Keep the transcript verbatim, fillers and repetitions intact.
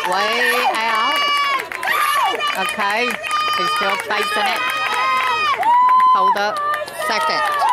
Way out. Okay. He's still facing it. Hold up. Second.